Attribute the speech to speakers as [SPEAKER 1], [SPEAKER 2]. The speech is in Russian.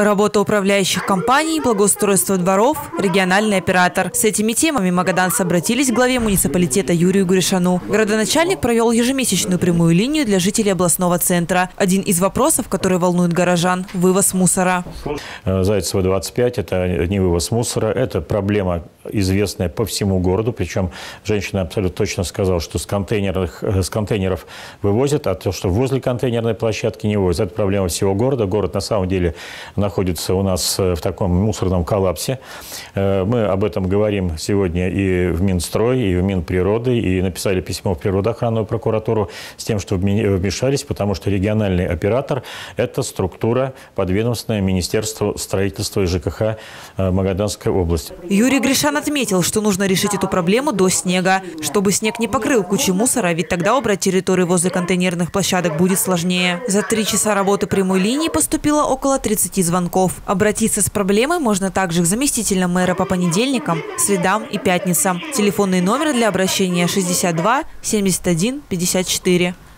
[SPEAKER 1] Работа управляющих компаний, благоустройство дворов, региональный оператор. С этими темами магаданцы обратились к главе муниципалитета Юрию Гришану. Городоначальник провел ежемесячную прямую линию для жителей областного центра. Один из вопросов, который волнует горожан – вывоз мусора.
[SPEAKER 2] Зайцево 25 – это не вывоз мусора, это проблема, известная по всему городу. Причем женщина абсолютно точно сказала, что с контейнеров вывозят, а то, что возле контейнерной площадки не вывозят. Это проблема всего города. Город на самом деле находится у нас в таком мусорном коллапсе. Мы об этом говорим сегодня и в Минстрой, и в Минприроды, и написали письмо в природоохранную прокуратуру с тем, чтобы вмешались, потому что региональный оператор – это структура подведомственная Министерству строительства и ЖКХ Магаданской области.
[SPEAKER 1] Юрий Гришан отметил, что нужно решить эту проблему до снега, чтобы снег не покрыл кучу мусора, ведь тогда убрать территорию возле контейнерных площадок будет сложнее. За 3 часа работы прямой линии поступило около 30 звонков. Обратиться с проблемой можно также к заместителям мэра по понедельникам, средам и пятницам. Телефонные номеры для обращения 62 71 54.